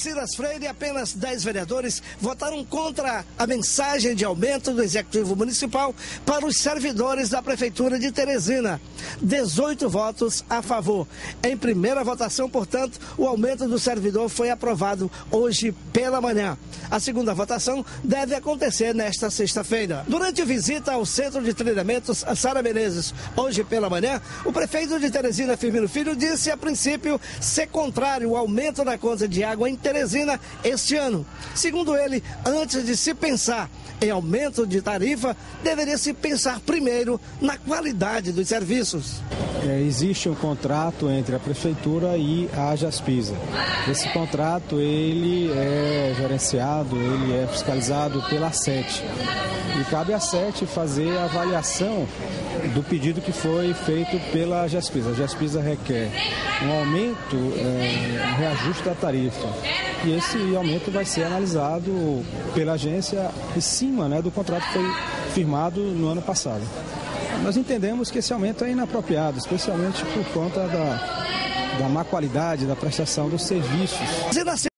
Silas Freire e apenas 10 vereadores votaram contra a mensagem de aumento do Executivo Municipal para os servidores da Prefeitura de Teresina. 18 votos a favor. Em primeira votação, portanto, o aumento do servidor foi aprovado hoje pela manhã. A segunda votação deve acontecer nesta sexta-feira. Durante a visita ao Centro de Treinamentos Sara Menezes, hoje pela manhã, o prefeito de Teresina, Firmino Filho, disse a princípio ser contrário ao aumento da conta de água em Teresina este ano. Segundo ele, antes de se pensar em aumento de tarifa, deveria se pensar primeiro na qualidade dos serviços. Existe um contrato entre a Prefeitura e a Jaspisa. Esse contrato ele é gerenciado, ele é fiscalizado pela SET. E cabe à SET fazer a avaliação do pedido que foi feito pela Jaspisa. A Jaspisa requer um aumento, um reajuste da tarifa. E esse aumento vai ser analisado pela agência em cima, do contrato que foi firmado no ano passado. Nós entendemos que esse aumento é inapropriado, especialmente por conta da má qualidade da prestação dos serviços.